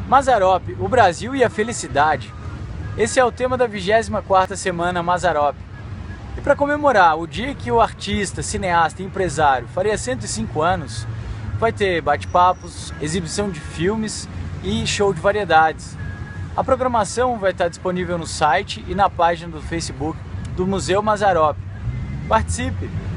Mazzaropi, o Brasil e a felicidade. Esse é o tema da 24ª Semana Mazzaropi. E para comemorar o dia que o artista, cineasta e empresário faria 105 anos, vai ter bate-papos, exibição de filmes e show de variedades. A programação vai estar disponível no site e na página do Facebook do Museu Mazzaropi. Participe!